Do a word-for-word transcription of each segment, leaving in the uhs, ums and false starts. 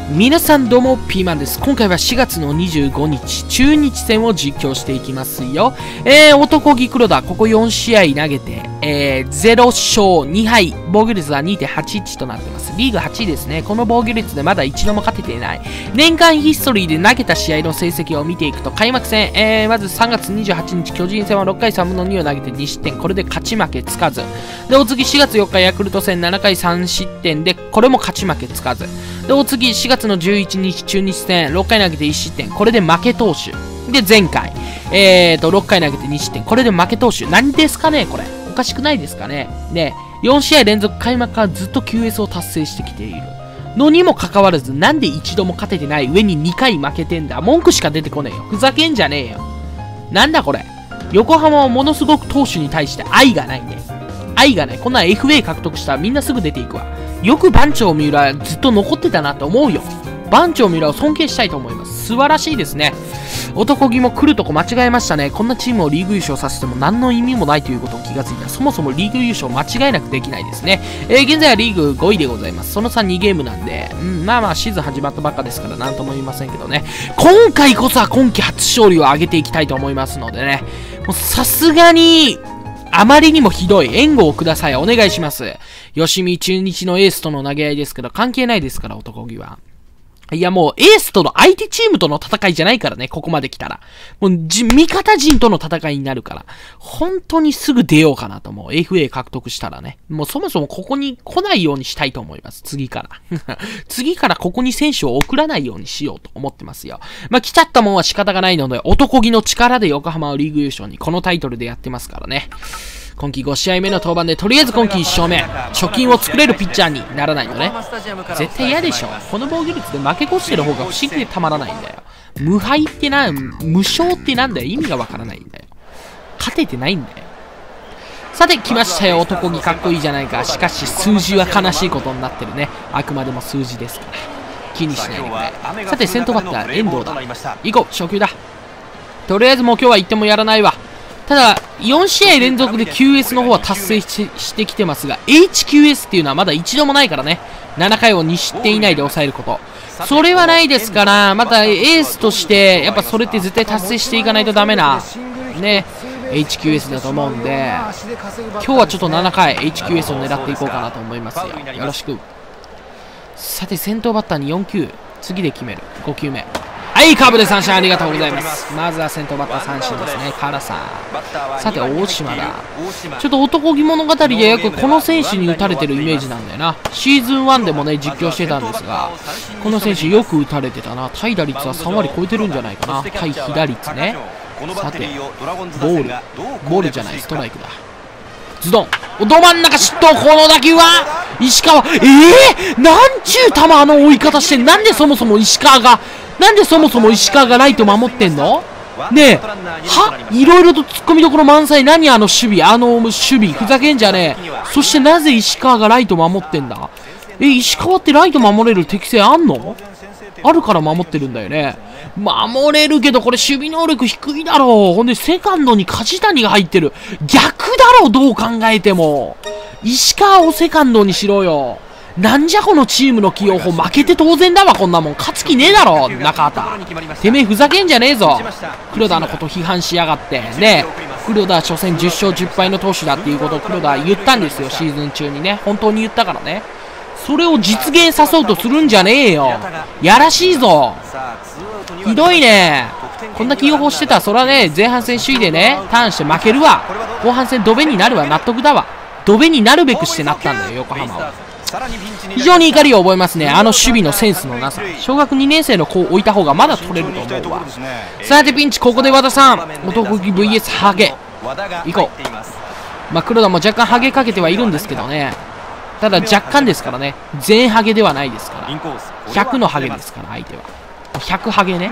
皆さんどうもピーマンです。今回はしがつのにじゅうごにち中日戦を実況していきますよ。えー、男気黒田ここよんしあい投げて、えー、ゼロしょうにはい、防御率は にてんはちいち となってます。リーグはちいですね。この防御率でまだ一度も勝てていない。年間ヒストリーで投げた試合の成績を見ていくと、開幕戦、えー、まずさんがつにじゅうはちにち巨人戦はろっかいさんぶんのにを投げてにしってん、これで勝ち負けつかず。でお次しがつよっかヤクルト戦ななかいさんしってんで、これも勝ち負けつかず。でお次しがつのじゅういちにち中日戦ろっかい投げていちしってん、これで負け投手で、前回えーとろっかい投げてにしってん、これで負け投手。何ですかねこれ、おかしくないですかね。でよんしあい連続開幕からずっと キューエス を達成してきているのにもかかわらず、なんで一度も勝ててない上ににかい負けてんだ。文句しか出てこねえよ。ふざけんじゃねえよ。なんだこれ。横浜はものすごく投手に対して愛がないね。愛がない。こんな エフエー 獲得したらみんなすぐ出ていくわ。よく番長三浦ずっと残ってたなって思うよ。番長三浦を尊敬したいと思います。素晴らしいですね。男気も来るとこ間違えましたね。こんなチームをリーグ優勝させても何の意味もないということを気がついた。そもそもリーグ優勝間違いなくできないですね。えー、現在はリーグごいでございます。そのさんにゲームなんで、うん、まあまあシーズン始まったばっかですから何とも言いませんけどね。今回こそは今季初勝利を挙げていきたいと思いますのでね。もうさすがに、あまりにもひどい援護をください。お願いします。吉見中日のエースとの投げ合いですけど、関係ないですから、男気は。いやもう、エースとの相手チームとの戦いじゃないからね、ここまで来たら。もう、じ、味方陣との戦いになるから。本当にすぐ出ようかなと思う。エフエー 獲得したらね。もうそもそもここに来ないようにしたいと思います。次から。次からここに選手を送らないようにしようと思ってますよ。まあ、来ちゃったもんは仕方がないので、男気の力で横浜をリーグ優勝に、このタイトルでやってますからね。今季ごしあいめの登板でとりあえず今季いっしょうめ、貯金を作れるピッチャーにならないとね。絶対嫌でしょ。この防御率で負け越してる方が不思議でたまらないんだよ。無敗ってな、無勝ってなんだよ。意味がわからないんだよ。勝ててないんだよ。さて来ましたよ。男気かっこいいじゃないか。しかし数字は悲しいことになってるね。あくまでも数字ですから気にしないでくれ。さて先頭バッター遠藤だ。行こう、初球だ。とりあえずもう今日は言ってもやらないわ。ただ、よんしあい連続で キューエス の方は達成 し, してきてますが、エイチキューエス っていうのはまだ一度もないからね。ななかいをにしってん以内で抑えること。それはないですから、またエースとして、やっぱそれって絶対達成していかないとダメな、ね、エイチキューエス だと思うんで、今日はちょっとななかい エイチキューエス を狙っていこうかなと思いますよ。よろしく。さて、先頭バッターによんきゅう。次で決める。ごきゅうめ。はい、カーブで三振ありがとうございます。まずは先頭バッター三振ですね。原さん。さて、大島だ。ちょっと男気物語でよくこの選手に打たれてるイメージなんだよな。シーズンワンでもね、実況してたんですが、この選手よく打たれてたな。対打率はさんわり超えてるんじゃないかな。対被打率ね。さて、ボール。ボールじゃない、ストライクだ。ズドン。ど真ん中失投。この打球は石川。ええー、なんちゅう球あの追い方して、なんでそもそも石川が、なんでそもそも石川がライト守ってんのねえ。はいろいろと突っ込みどころ満載。何あの守備、あの守備。ふざけんじゃねえ。そしてなぜ石川がライト守ってんだ。え、石川ってライト守れる適性あんの？あるから守ってるんだよね。守れるけどこれ守備能力低いだろう。ほんでセカンドに梶谷が入ってる。逆だろう、どう考えても。石川をセカンドにしろよ。なんじゃこのチームの起用法。負けて当然だわ、こんなもん。勝つ気ねえだろ、中畑。てめえふざけんじゃねえぞ。黒田のこと批判しやがって。ねえ、黒田初戦じゅっしょうじゅっぱいの投手だっていうことを黒田言ったんですよ、シーズン中にね。本当に言ったからね。それを実現さそうとするんじゃねえよ。やらしいぞ。ひどいね。こんな起用法してたら、そらね、前半戦首位でね、ターンして負けるわ。後半戦ドベになるわ。納得だわ。ドベになるべくしてなったんだよ、横浜は。非常に怒りを覚えますね。あの守備のセンスのなさ。小学にねんせいの子を置いた方がまだ取れると思うわ。さてピンチ、ここで和田さん。男気 ブイエス ハゲ。行こう。まあ、黒田も若干ハゲかけてはいるんですけどね。ただ若干ですからね。全ハゲではないですから。ひゃくのハゲですから、相手は。ひゃくハゲね。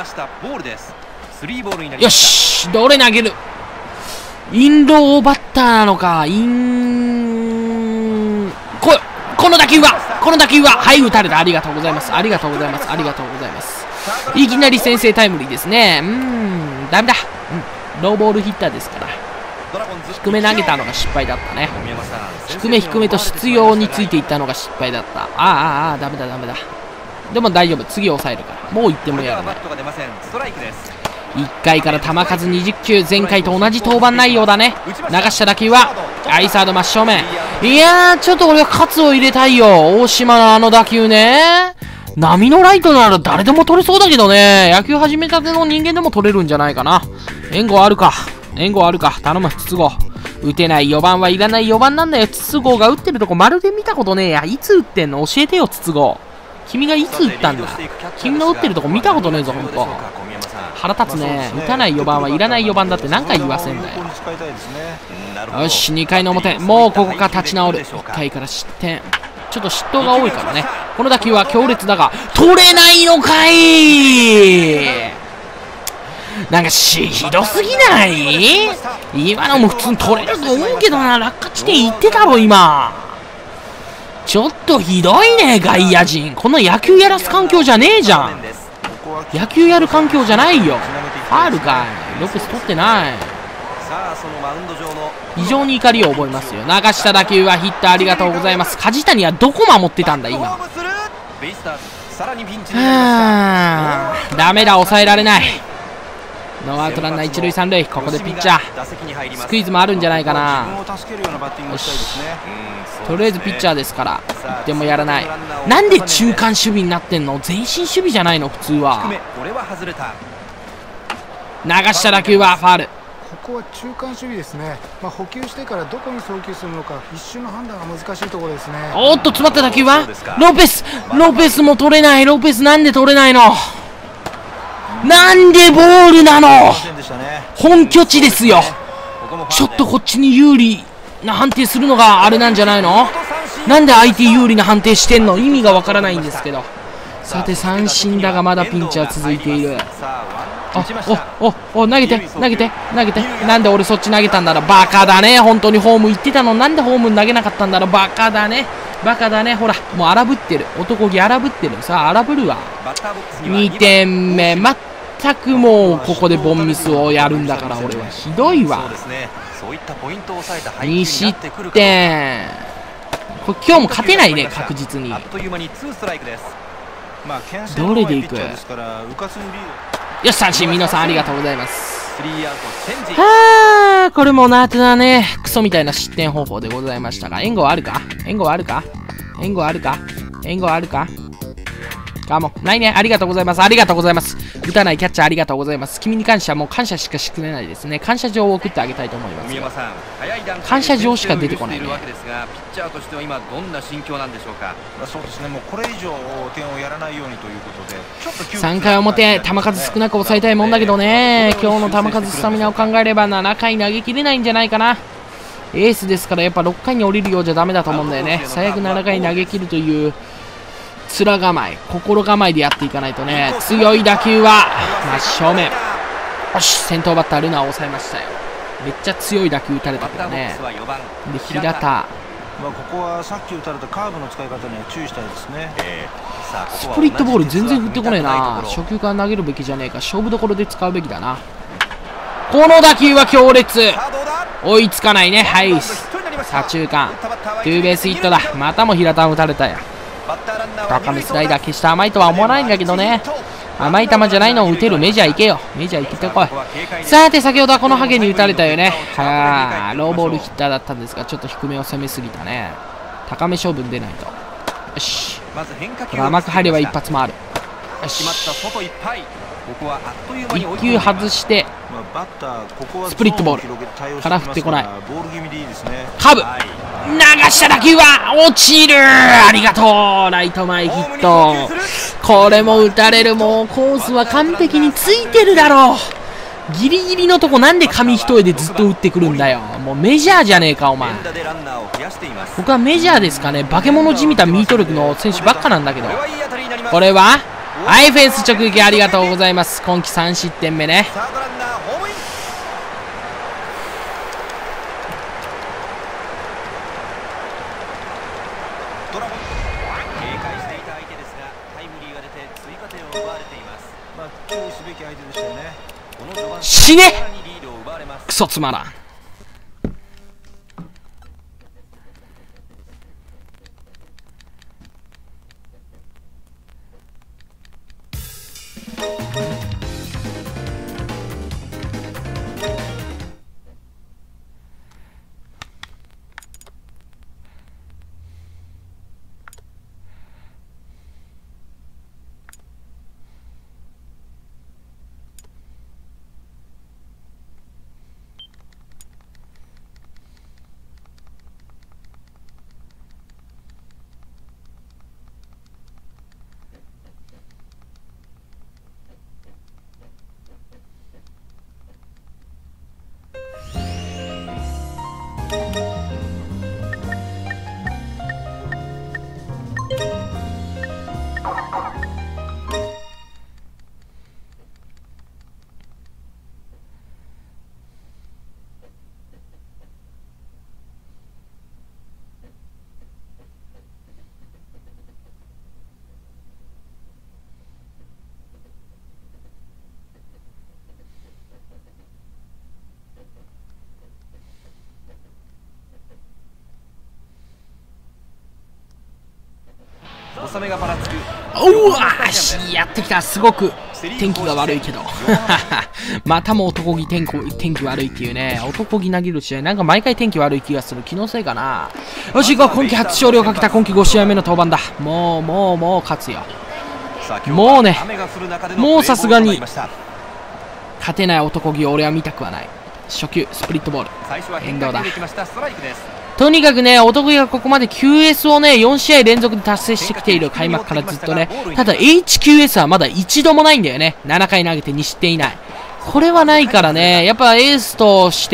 よし、どれ投げる。インローバッターなのか。イン、こ、この打球は、この打球は、はい、打たれた。ありがとうございます。ありがとうございます。ありがとうございます。いきなり先制タイムリーですね。うーん、ダメだ。うん、ローボールヒッターですから。低め投げたのが失敗だったね。低め低めと執拗についていったのが失敗だった。ああああ、ダメだダメだ。 でも大丈夫、次抑えるから。もういってもやらない。いっかいから球数にじゅっ球、前回と同じ登板内容だね。流した打球はアイサード真正面。いやー、ちょっと俺は喝を入れたいよ。大島のあの打球ね。波のライトなら誰でも取れそうだけどね。野球始めたての人間でも取れるんじゃないかな。援護あるか。援護あるか。頼む、筒香。打てないよばんはいらないよばんなんだよ。筒香が打ってるとこまるで見たことねえや。いつ打ってんの教えてよ、筒香。君がいつ打ったんだ。君の打ってるとこ見たことねえぞ、ほんと。腹立つね。打たないよばんはいらないよばんだって何回言わせんだよ。よし、にかいの表。もうここから立ち直る。いっかいから失点。ちょっと失投が多いからね。この打球は強烈だが、取れないのかい。なんかし、ひどすぎない？今のも普通に取れると思うけどな。落下地点行ってたろ、今。ちょっとひどいね、外野陣。この野球やらす環境じゃねえじゃん。野球やる環境じゃないよ。ファールかい。ロペス取ってない。非常に怒りを覚えますよ。流した打球はヒット、ありがとうございます。梶谷はどこ守ってたんだ、今。はぁ、ダメだ、抑えられない。ノーアウトランナー一塁三塁。ここでピッチャースクイズもあるんじゃないかな。よし、とりあえずピッチャーですからいってもやらない。なんで中間守備になってんの？前進守備じゃないの普通は。流した打球はファール。 ここは中間守備ですね。まあ、補給してからどこに送球するのか一瞬の判断が難しいところですね。 おっと、詰まった打球はロペス。ロペスも取れない。ロペスなんで取れないの？なんでボールなの？本拠地ですよ。ちょっとこっちに有利な判定するのがあれなんじゃないの？なんで相手有利な判定してんの？意味がわからないんですけど。さて三振だがまだピンチは続いている。おおおお、投げて投げて投げて。なんで俺そっち投げたんだろう。バカだね。本当にホーム行ってたの。なんでホームに投げなかったんだろう。バカだね、バカだね。ほらもう荒ぶってる。男気荒ぶってる。さあ荒ぶるわ。にてんめ、全くもうここでボンミスをやるんだから。俺はひどいわ。に失点。これ今日も勝てないね、確実に。どれでいく？よし、三振。皆さんありがとうございます。はあ、これもなーだね。クソみたいな失点方法でございましたが、援護はあるか？援護はあるか？援護はあるか？援護はあるか？あ、もうないね。ありがとうございます。ありがとうございます。打たないキャッチャーありがとうございます。君に関してはもう感謝しかしてくれないですね。感謝状を送ってあげたいと思います。感謝状しか出てこないね。さんかい表、球数少なく抑えたいもんだけどね。今日の球数スタミナを考えればななかい投げきれないんじゃないかな。エースですからやっぱろっかいに降りるようじゃダメだと思うんだよね。最悪ななかい投げ切るという面構え、心構えでやっていかないとね。強い打球は真正面。よし、先頭バッタールナを抑えましたよ。めっちゃ強い打球打たれたけどね。で平田、まあここはさっき打たれたカーブの使い方には注意したいですね。 スプリットボール全然振ってこねえな。初球から投げるべきじゃねえか。勝負どころで使うべきだな。この打球は強烈。追いつかないね。はい、左中間ツーベースヒットだ。またも平田を打たれたよ。高めスライダー決して甘いとは思わないんだけどね。甘い球じゃないのを打てるメジャー行けよ。メジャー行ってこい。さて先ほどはこのハゲに打たれたよね。はあ、ローボールヒッターだったんですがちょっと低めを攻めすぎたね。高め勝負に出ないと。よし、これ甘く入れば一発もある。よし、いっきゅう外してスプリットボールから振ってこない。カーブ流した打球は落ちる。ありがとう。ライト前ヒット。これも打たれる。もうコースは完璧についてるだろう。ギリギリのとこなんで紙一重でずっと打ってくるんだよ。もうメジャーじゃねえかお前。僕はメジャーですかね。化け物じみたミート力の選手ばっかなんだけど。これはアイフェンス直撃ありがとうございます。今季さん失点目ね。死ね。クソつまらん。 おわしやってきた。すごく天気が悪いけどまたも男気天気天気悪いっていうね。男気投げる試合なんか毎回天気悪い気がする。気のせいかな。よし行こう。今季初勝利をかけた今季ご試合目の登板だ。もうもうもう勝つよ。もうね、もうさすがに勝てない男気を俺は見たくはない。初球スプリットボール遠藤だ。とにかくね、男気がここまで キューエス をね、よん試合連続で達成してきている。開幕からずっとね。ただ エイチキューエス はまだ一度もないんだよね。ななかい投げてに失点以内。これはないからね、やっぱエースとして、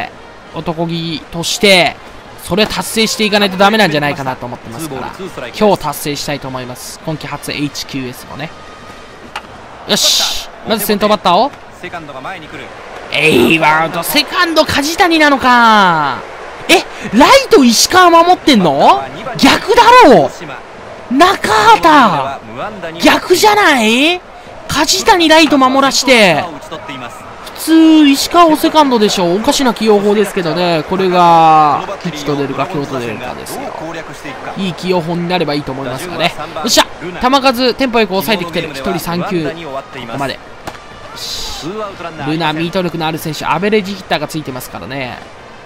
男気として、それ達成していかないとダメなんじゃないかなと思ってますから、今日達成したいと思います。今季初 エイチキューエス もね。よし、まず先頭バッターを。エイワウト、セカンド梶谷なのか。え、ライト石川守ってんの？逆だろう。中畑逆じゃない？梶谷ライト守らして普通石川をセカンドでしょ。おかしな起用法ですけどね。これが吉と出るか京と出るかですよ。いい起用法になればいいと思いますがね。よっしゃ、球数テンポよく抑えてきてる。ひとりさん球ここまで。ルナミート力のある選手、アベレージヒッターがついてますからね。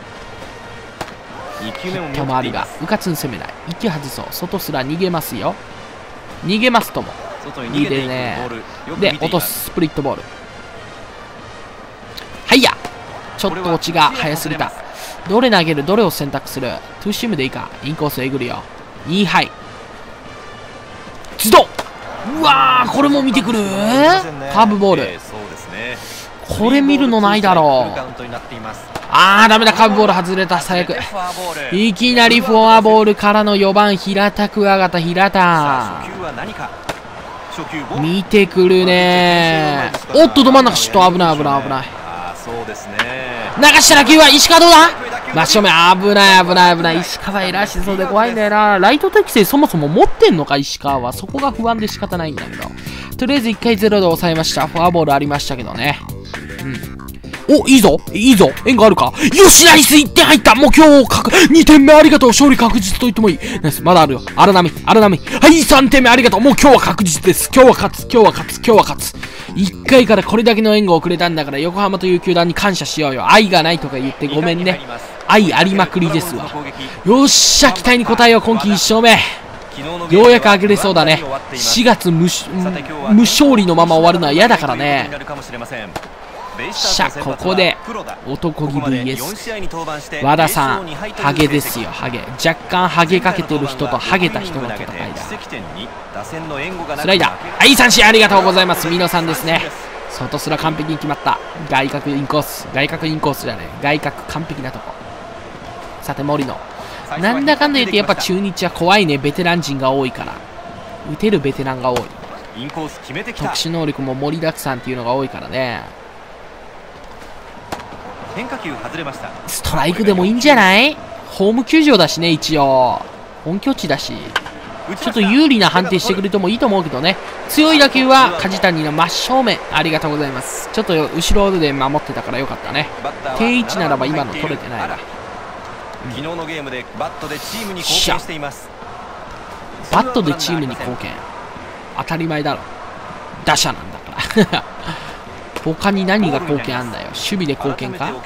ヒットもあるがうかつに攻めない。いっきゅう外そう。外すら逃げますよ。逃げますともいいでね。で落とすスプリットボール。はいや、ちょっと落ちが早すぎた。どれ投げる、どれを選択する。トゥーシームでいいか。インコースえぐるよ。インハイズド。うわー、これも見てくる。カーブボール。これ見るのないだろう。あーダメだ、カーブボール外れた。最悪。いきなりフォアボールからのよばん平田クワガタ。平田見てくるね。おっとど真ん中シュッと。危ない危ない危ない。流した打球は石川どうだ。真正面。危ない危ない危ない。石川偉しそうで怖いんだよな。ライト適性そもそも持ってんのか石川は。そこが不安で仕方ないんだけど、とりあえずいっかいゼロで抑えました。フォアボールありましたけどね。うんお、いいぞいいぞ。縁があるか。よし、ナイスいってん入った。もう今日、にてんめありがとう。勝利確実と言ってもいい。ナイス、まだあるよ。荒波、荒波。はい、さんてんめありがとう。もう今日は確実です。今日は勝つ、今日は勝つ、今日は勝つ。いっかいからこれだけの援護をくれたんだから、横浜という球団に感謝しようよ。愛がないとか言ってごめんね。愛ありまくりですわ。よっしゃ、期待に応えよう。今季いっ勝目。ようやく上げれそうだね。しがつ 無, 無勝利のまま終わるのは嫌だからね。しゃ、ここで男気 ブイエス 和田さん、ハゲですよ。ハゲ若干ハゲかけてる人とハゲた人の戦いだ。スライダー、はい、三振ありがとうございます。ミノさんですね。外すら完璧に決まった。外角インコース、外角インコースじゃない、外角完璧なとこ。さて森野、なんだかんだ言ってやっぱ中日は怖いね。ベテラン陣が多いから、打てるベテランが多い。特殊能力も盛りだくさんっていうのが多いからね。ストライクでもいいんじゃない。ホーム球場だしね、一応本拠地だし、ちょっと有利な判定してくれてもいいと思うけどね。強い打球は梶谷の真正面。ありがとうございます。ちょっと後ろで守ってたからよかったね。定位置ならば今の取れてないわ。昨日のゲームでバットでチームに貢献しています。バットでチームに貢献、当たり前だろ、打者なんだから他に何が貢献あんだよ。守備で貢献か。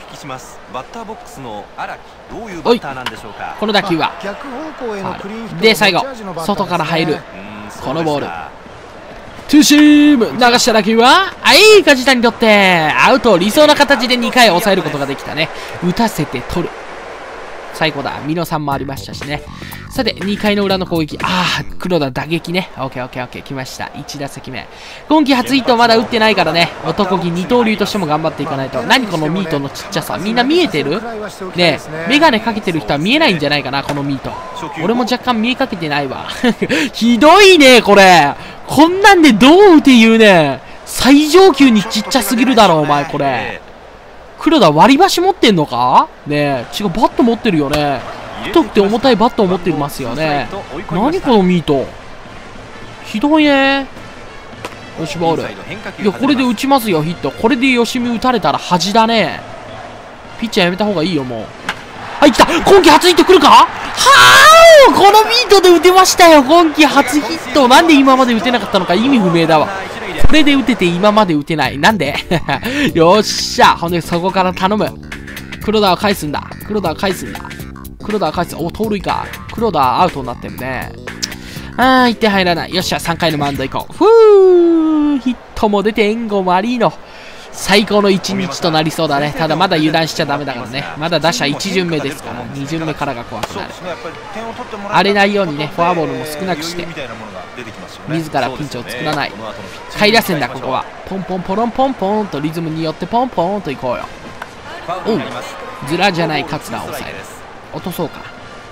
おい、この打球はで最後外から入るこのボール、ツーシーム流した打球ははい梶谷にとってアウト。理想な形でにかい抑えることができたね。打たせて取る最高だ。美濃さんもありましたしね。さてにかいの裏の攻撃、ああ黒田打撃ね。オッケーオッケーオッケー来ました。いち打席目今季初ヒットまだ打ってないからね。男気二刀流としても頑張っていかないと。何このミートのちっちゃさ、みんな見えてるねえ。メガネかけてる人は見えないんじゃないかなこのミート。俺も若干見えかけてないわひどいねこれ。こんなんでどう打て言うね。最上級にちっちゃすぎるだろお前これ。黒田割り箸持ってんのかねえ。違う、バット持ってるよね。太くて重たいバットを持ってますよね。何このミートひどいね。よしボール、いやこれで打ちますよヒット。これで吉見打たれたら恥だね。ピッチャーやめた方がいいよもう。はい来た、今季初ヒット来るか。はあこのミートで打てましたよ今季初ヒット。なんで今まで打てなかったのか意味不明だわ。これで打てて今まで打てない、なんでよっしゃ。ほんでそこから頼む。黒田を返すんだ。黒田を返すんだ。黒田を返す。お盗塁か。黒田アウトになってるね。あーいってん入らない。よっしゃさんかいのマウンド行こう。ふーヒットも出て援護もありの最高の一日となりそうだね。ただまだ油断しちゃダメだからね。まだ打者いち巡目ですからに巡目からが怖くなる。荒れないようにねフォアボールも少なくして自らピンチを作らない下位打線だ。ここはポンポンポロンポンポンとリズムによってポンポンといこうよ。おうズラじゃない桂を抑える。落とそうか。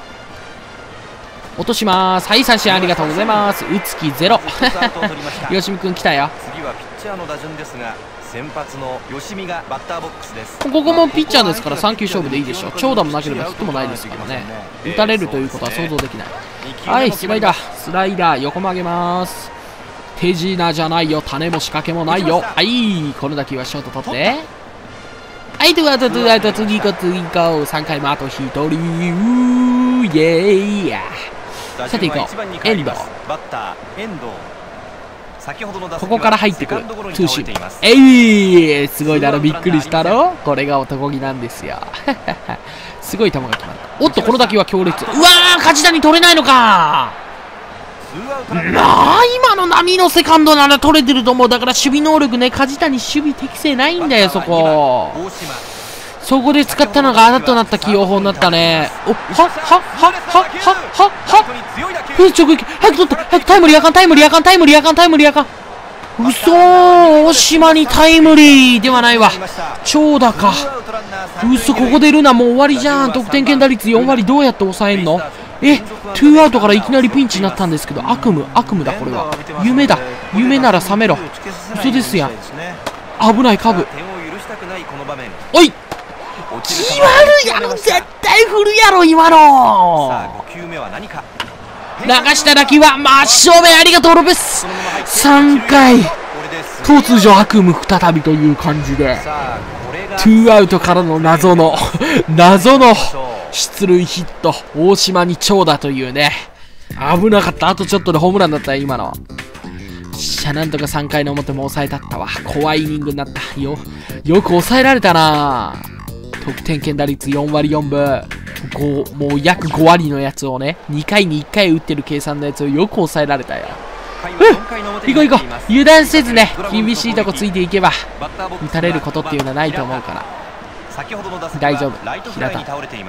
落とします。はい三振ありがとうございます。打つ気ゼロ吉見くん来たよ。 次はピッチャーの打順ですが先発の吉見がバッターボックスです。 ここもピッチャーですからさん球勝負でいいでしょう。長打もなければヒットもないですからね。打たれるということは想像できない。はいスライダースライダー横曲げます。手品じゃないよ。種も仕掛けもないよ。はいこの打球はショート取ってはいツーアウトツーアウト次行こう次行こう。さんかいもあとひとりうーイェーイや。さて行こう遠藤。 バッター遠藤。 ここから入ってくるツーシーム。えいすごいだろ。びっくりしたろ。これが男気なんですよすごい球が決まった。おっとこの打球は強烈。うわー梶谷取れないのか。なあ今の波のセカンドなら取れてると思う。だから守備能力ね梶谷守備適正ないんだよ。そこそこで使ったのがあだとなった起用法になったね。おはっはっはっはっはっはっはっ直撃早く取って早くタイムリーあかんタイムリーあかんタイムリーあかんタイムリーあかん。うそー大島にタイムリーではないわ。長打か。うそここでルナもう終わりじゃん。得点圏打率よん割どうやって抑えんの。えツーアウトからいきなりピンチになったんですけど悪夢悪夢だこれは。夢だ夢なら覚めろ。嘘ですやん。危ないカブ。おい決まるやろ絶対振るやろ今の。流した打球は真正面ありがとうロペス。さんかい突如悪夢再びという感じでツーアウトからの謎の謎の出塁ヒット大島に長打というね。危なかった。あとちょっとでホームランだったよ今の。しゃなんとかさんかいの表も抑えたったわ。怖いイニングになったよ。よく抑えられたな。得点圏打率よん割よんぶごもう約ご割のやつをねにかいにいっかい打ってる計算のやつをよく抑えられたよ。うん行こう行こう油断せずね厳しいとこついていけば打たれることっていうのはないと思うから大丈夫。平田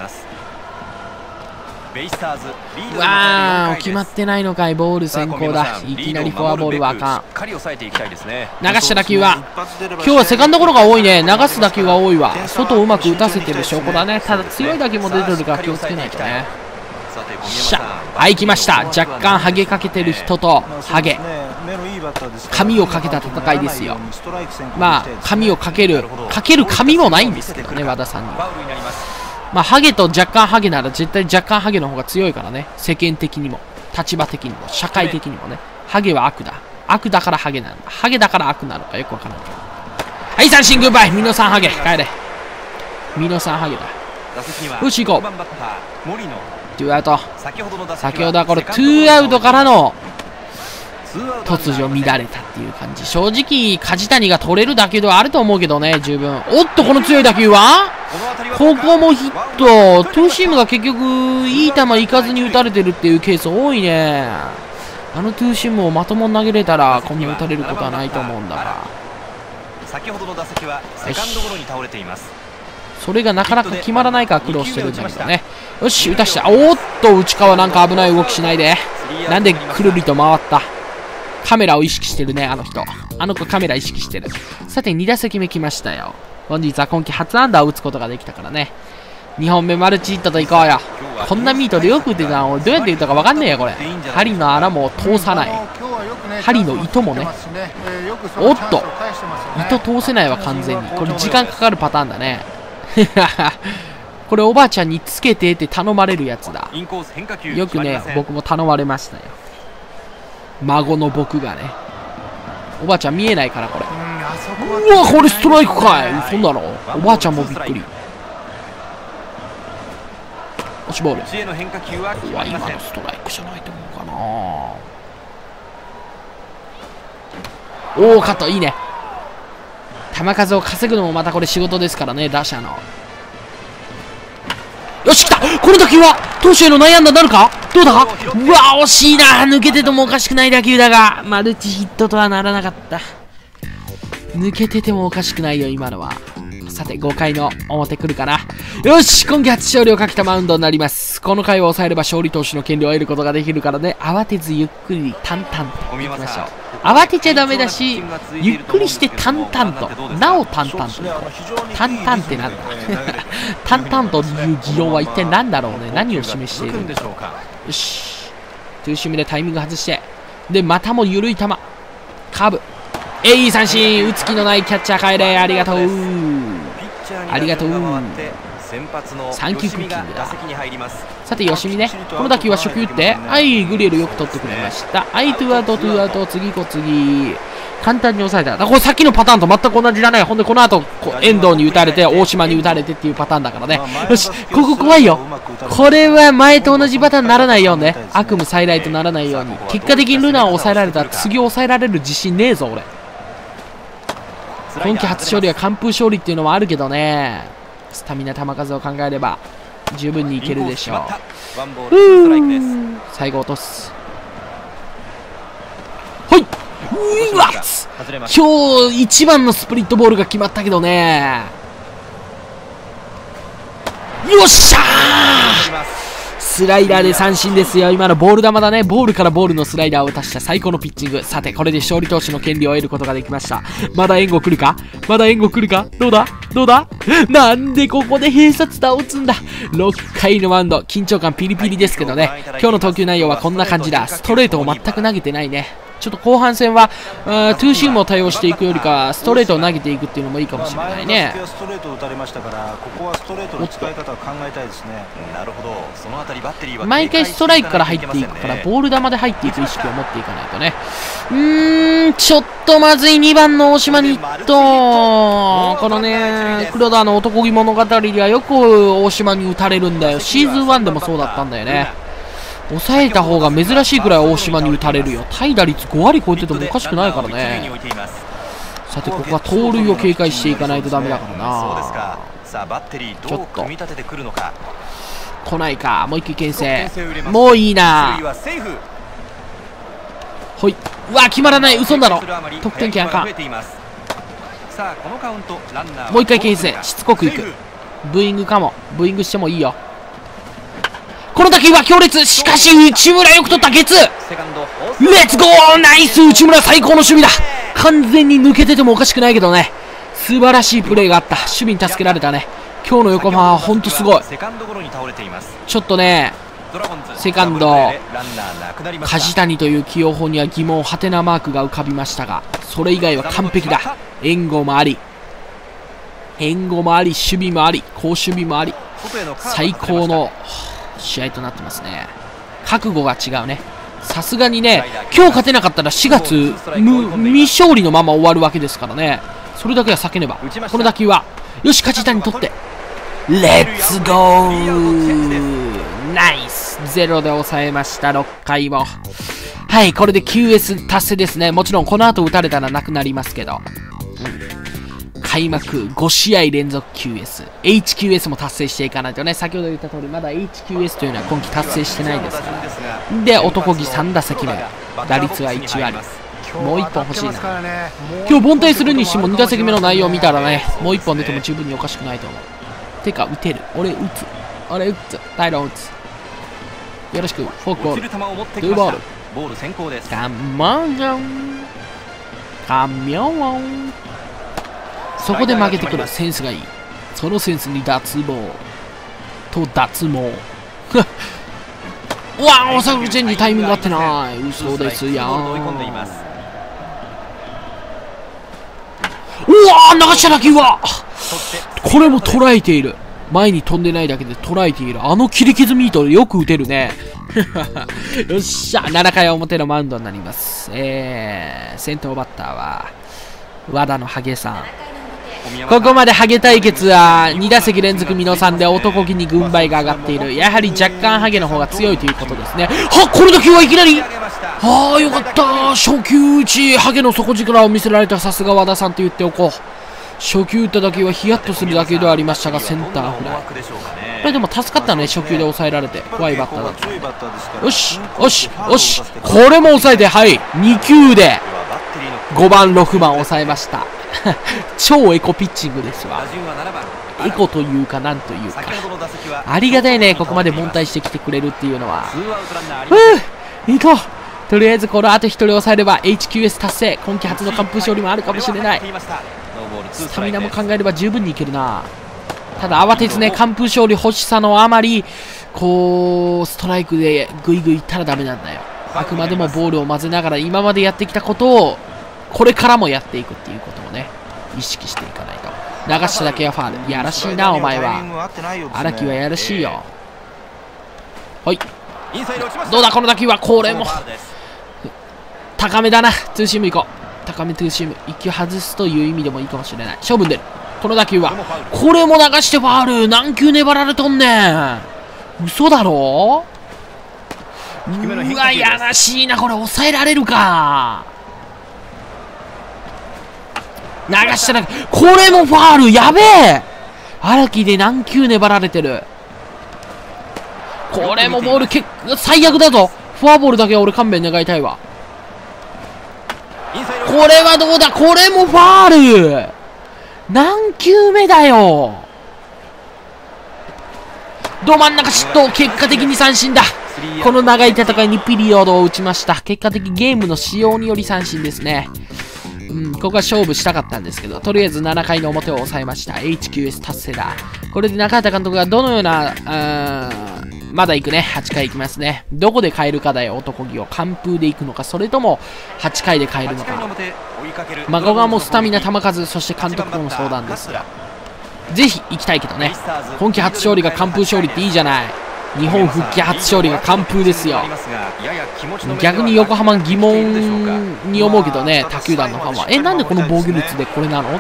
うわー決まってないのかい。ボール先行だ。いきなりフォアボールはあかん。流した打球は今日はセカンドゴロが多いね。流す打球が多いわ。外をうまく打たせてる証拠だね。ただ強い打球も出てるから気をつけないとね。しゃはい来ました。若干ハゲかけてる人とハゲ髪をかけた戦いですよ。まあ髪をかけるかける髪もないんですけどね和田さんには。まあハゲと若干ハゲなら絶対若干ハゲの方が強いからね。世間的にも立場的にも社会的にもね。ハゲは悪だ。悪だからハゲなんだ。ハゲだから悪なのかよくわからんけど。はい三振グッバイ。ミノさんハゲ帰れ。ミノさんハゲだ。よし行こう。ツーアウト。先ほどはこれツーアウトからの突如乱れたっていう感じ。正直梶谷が取れる打球ではあると思うけどね、十分。おっと、この強い打球はここもヒット。トゥーシームが結局いい球いかずに打たれてるっていうケース多いね。あのトゥーシームをまともに投げれたらこんな打たれることはないと思うんだが、 先ほどの打席はセカンドゴロに倒れています。 それがなかなか決まらないから苦労してるんだけどね。よし、打たした。おっと、内川なんか危ない動きしないで。なんでくるりと回った。カメラを意識してるね、あの人。あの子カメラ意識してる。さて、に打席目来ましたよ。本日は今季初アンダーを打つことができたからね。にほんめマルチヒットといこうよ。こんなミートでよく打てたの。俺どうやって打ったか分かんねえよ、これ。針の穴も通さない。針の糸もね。おっと、糸通せないわ、完全に。これ時間かかるパターンだね。これおばあちゃんにつけてって頼まれるやつだ。よくね、僕も頼まれましたよ。孫の僕がね。おばあちゃん見えないから、これ。うわ、これストライクかい。嘘だろ。おばあちゃんもびっくり。押しボール。うわ、今のストライクじゃないと思うかな。おお、カット、いいね。球数を稼ぐのもまたこれ仕事ですからね、打者の。よし、来た。この打球は投手への内野安打になるか。どうだ。うわ、惜しいな。抜けててもおかしくない打球だがマルチヒットとはならなかった。抜けててもおかしくないよ、今のは。さて、ごかいの表来るかな。よし、今季初勝利をかけたマウンドになります。この回を抑えれば勝利投手の権利を得ることができるからね、慌てずゆっくり淡々といきましょう。慌てちゃダメだし、ゆっくりして淡々と、なお淡々と。淡々ってなんだ。淡々という擬音は一体何だろうね。何を示しているんでしょうか。よし、ツーシームでタイミング外して、でまたも緩い球、カーブ、えいい三振。打つ気のないキャッチャー帰れ。ありがとう、ありがとう。サンキュークッキングだ。さて、吉見ね。この打球は初球打って、はい、グリエルよく取ってくれました。はい、ツーアウト、ツーアウト、次こ次。簡単に抑えた。これさっきのパターンと全く同じだね。ほんで、この後、遠藤に打たれて、大島に打たれてっていうパターンだからね。よし、ここ怖いよ。これは前と同じパターンにならないようね。悪夢再来とならないように。結果的にルナを抑えられたら、次を抑えられる自信ねえぞ、俺。今季初勝利は完封勝利っていうのもあるけどね、スタミナ球数を考えれば十分にいけるでしょう。う最後落とす。ほいうわっ、今日一番のスプリットボールが決まったけどね。よっしゃー、スライダーで三振ですよ。今のボール球だね。ボールからボールのスライダーを足した最高のピッチング。さて、これで勝利投手の権利を得ることができました。まだ援護来るか、まだ援護来るか。どうだどうだ。なんでここで併殺打を打つんだ。ろっかいのマウンド、緊張感ピリピリですけどね。今日の投球内容はこんな感じだ。ストレートを全く投げてないね。ちょっと後半戦はツーシームを対応していくよりかストレートを投げていくっていうのもいいかもしれないね。 ストレートを打たれましたから、ここはストレートの使い方を考えたいですね。 なるほど。そのあたりバッテリーは毎回ストライクから入っていくから、ボール球で入っていく意識を持っていかないとね。うーん、ちょっとまずいにばんの大島にヒット。このね、黒田の男気物語ではよく大島に打たれるんだよ。シーズンワンでもそうだったんだよね。抑えた方が珍しいくらい大島に打たれるよ。対打率ごわり超えててもおかしくないからね。さて、ここは盗塁を警戒していかないとダメだからな。ちょっと来ないか。もう一回牽制。もういいな。ほい。うわ、決まらない。嘘だろ。得点圏か。もう一回牽制。しつこくいく。ブーイングかも。ブーイングしてもいいよ。この打球は強烈。しかし内村よく取った。ゲッツー。レッツゴー。ナイス。内村最高の守備だ。完全に抜けててもおかしくないけどね、素晴らしいプレーがあった。守備に助けられたね。今日の横浜は本当すごい。ちょっとね、セカンド梶谷という起用法には疑問、ハテナマークが浮かびましたが、それ以外は完璧だ。援護もあり援護もあり守備もあり好守備もあり、最高の試合となってますね。覚悟が違うね。さすがにね、今日勝てなかったらしがつ未勝利のまま終わるわけですからね。それだけは避けねば。この打球はよし、梶谷にとってレッツゴー。ナイス。ゼロで抑えました。ろっかいも。ははい、これで キューエス 達成ですね。もちろんこの後打たれたらなくなりますけど。うん、開幕ご試合連続 キューエス。エイチキューエス も達成していかないとね。先ほど言った通り、まだ エイチキューエス というのは今季達成してないですから。で、男気さん打席目。打率はいち割。もういっぽん欲しいな。今日凡退するにしてもに打席目の内容を見たらね、もういっぽん出ても十分におかしくないと思う。てか、打てる。俺打つ。俺打つ。タイロン打つ。よろしく。フォークボール。ドゥーボール。 ボール先行です。 カモンカミョン。そこで負けてくるセンスがいい。そのセンスに脱帽と脱毛。うわー、おさくチェンジタイミング合ってない。嘘ですやん。うわー、流した打球はこれも捉えている。前に飛んでないだけで捉えている。あの切り傷ミートよく打てるね。よっしゃ、ななかい表のマウンドになります。えー、先頭バッターは和田のハゲさん。ここまでハゲ対決はに打席連続ミノさんで男気に軍配が上がっている。やはり若干ハゲの方が強いということですね。はっ、これだけはいきなり、ああよかった、初球打ちハゲの底力を見せられた。さすが和田さんと言っておこう。初球打った打球はヒヤッとする打球ではありましたが、センターフライ。これでも助かったね、初球で抑えられて。怖いバッターだった。よしよしよし、これも抑えて、はい、に球でごばんろくばん抑えました。超エコピッチングですわ。エコというかなんというか、ありがたいね、ここまで凡退してきてくれるっていうのは。ふう、いこう。とりあえずこのあとひとり抑えれば エイチキューエス 達成。今季初の完封勝利もあるかもしれない。スタミナも考えれば十分にいけるな。ただ慌てずね、完封勝利欲しさのあまりこうストライクでグイグイいったらダメなんだよ。あくまでもボールを混ぜながら今までやってきたことをこれからもやっていくっていうことをね、意識していかないと。流しただけはファール。やらしいなお前は。荒木はやらしいよ。はい、どうだこの打球は。これも高めだな。ツーシームいこう。高めツーシームいっ球外すという意味でもいいかもしれない。勝負に出るこの打球は。これも流してファール。何球粘られとんねん。嘘だろ。うわ、やらしいな。これ抑えられるか。流したらこれもファール。やべえ、荒木で何球粘られてる。これもボール結構最悪だぞ。フォアボールだけは俺勘弁願いたいわ。これはどうだ。これもファール。何球目だよ。ど真ん中失投。結果的に三振だ。この長い戦いにピリオドを打ちました。結果的ゲームの仕様により三振ですね。うん、ここは勝負したかったんですけど、とりあえずななかいの表を抑えました。エイチキューエス 達成だ。これで中畑監督がどのような、あまだ行くね。はちかい行きますね。どこで変えるかだよ、男気を。完封で行くのか、それともはちかいで変えるのか。まあ、ここはもうスタミナ、球数、そして監督との相談ですが、ぜひ行きたいけどね。今季初勝利が完封勝利っていいじゃない。日本復帰初勝利が完封ですよ。逆に横浜疑問に思うけどね、他球団のファンは。え、なんでこの防御率でこれなのって。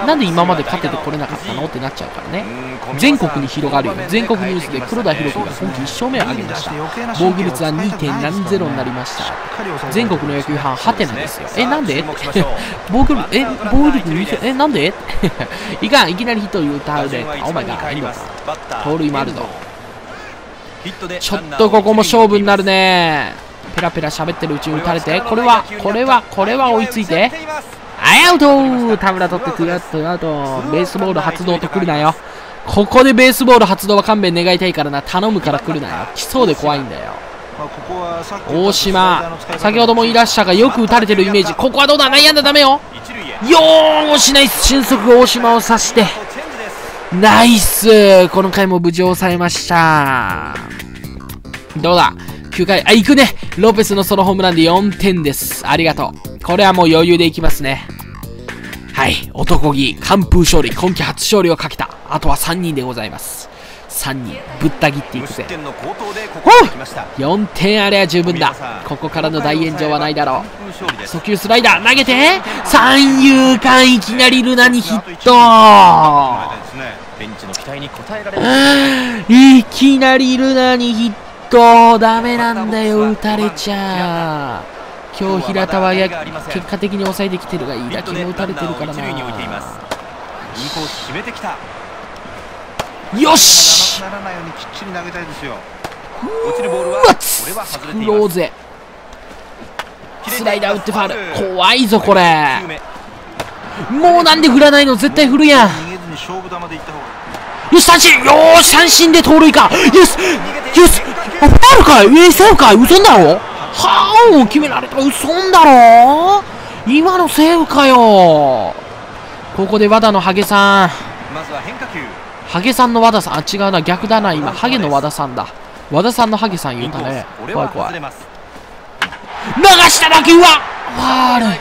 なんで今まで勝ててこれなかったのってなっちゃうからね。全国に広がるよ。全国ニュースで黒田博樹が今季いっ勝目を挙げました。防御率は にてんななゼロ になりました。全国の野球ファンハテナですよ。え、なんで防御率、え、防御率に、え、なんでいかん、いきなりヒットを歌うで。お前がいいのか。盗塁もあるぞ。ちょっとここも勝負になるね。ペラペラ喋ってるうちに打たれて、これはこれはこれは追いついてアウト。田村取ってツーアウトアウト。ベースボール発動と来るなよ。ここでベースボール発動は勘弁願いたいからな。頼むから来るなよ。来そうで怖いんだよ。大島、先ほどもいらっしゃがよく打たれてるイメージ。ここはどうだ。内野安打ダメよ。よーしナイス。俊足大島を刺してナイス。この回も無事抑えました。どうだきゅうかい。あ、行くね。ロペスのソロホームランでよんてんです。ありがとう。これはもう余裕でいきますね。はい、男気完封勝利。今季初勝利をかけた。あとはさんにんでございます。さんにんぶった切っていくぜ。よんてんあれば十分だ。ここからの大炎上はないだろう。速球スライダー投げて三遊間。いきなりルナにヒット。いきなりルナにヒット。ダメなんだよ、打たれちゃ今日平田はや結果的に抑えてきてるが、いい打球も打たれてるからな。 インコース決めてきた。 よし、 ならないようにきっちり投げたいですよ。 落ちるボールはうわっこれは外れていクローます。 ゼスライダー打ってファール。怖いぞこれ。もうなんで振らないの、絶対振るやん。 逃げずに勝負球でいった方がいい。 よし三振、よーし三振で盗塁か。よしよし、あファールかい、えセーフかい、嘘だろ。はーん決められた、嘘だろ。今のセーフかよ。ここで和田のハゲさん、 まずは変化球。 ハゲさんの和田さん、あ違うな、逆だな、今ハゲの和田さんだ。和田さんのハゲさん言うたね。怖い怖い。流した打球はファール。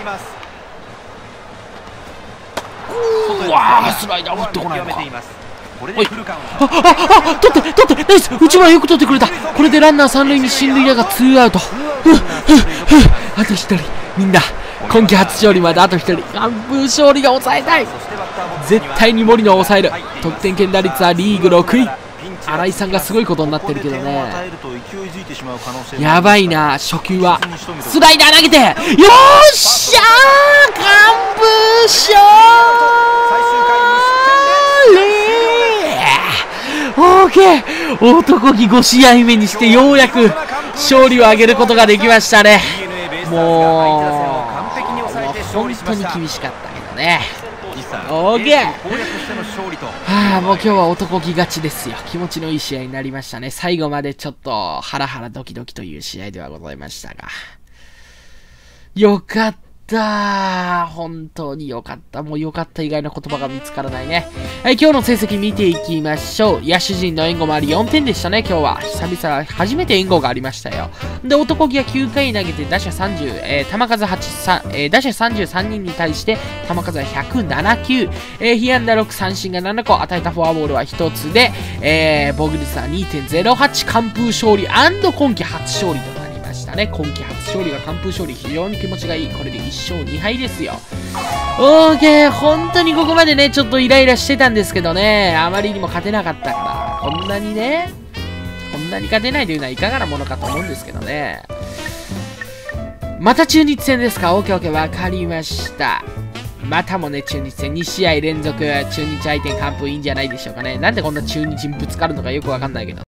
うわースライダー打ってこないのか。おい、あああ取って取ってナイス、内村よく取ってくれた。これでランナー三塁に進塁だがツーアウト。ふっふっふっ、あと一人、みんな今季初勝利まであと一人。完封勝利が抑えたい。絶対に森野を抑える。得点圏打率はリーグろくい。新井さんがすごいことになってるけどね。やばいな。初球はスライダー投げて、よっしゃー完封勝利。オーケー、男気ご試合目にしてようやく勝利を挙げることができましたね。もう本当に厳しかったけどね。オーケー、はあ、もう今日は男気勝ちですよ。気持ちのいい試合になりましたね。最後までちょっとハラハラドキドキという試合ではございましたが、よかった。本当によかった。もうよかった以外の言葉が見つからないね。はい、今日の成績見ていきましょう。野手陣の援護もありよんてんでしたね。今日は久々初めて援護がありましたよ。で、男気はきゅうかい投げて打者さんじゅう、えー、球数はち、さん、えー、打者さんじゅうさんにんに対して球数はひゃくなな球、えー、被安打ろく、三振がなな個、与えたフォアボールはひとつで、えー、防御率は にてんゼロはち、完封勝利&今季初勝利となりましたね。今季初勝利が完封勝利、非常に気持ちがいい。これでいっ勝に敗ですよ。オーケー、本当にここまでね、ちょっとイライラしてたんですけどね、あまりにも勝てなかったから、こんなにね、こんなに勝てないというのはいかがなものかと思うんですけどね。また中日戦ですか。オーケーオーケー、わかりました。またもね、中日戦に試合連続、中日相手に完封いいんじゃないでしょうかね。なんでこんな中日にぶつかるのかよくわかんないけど。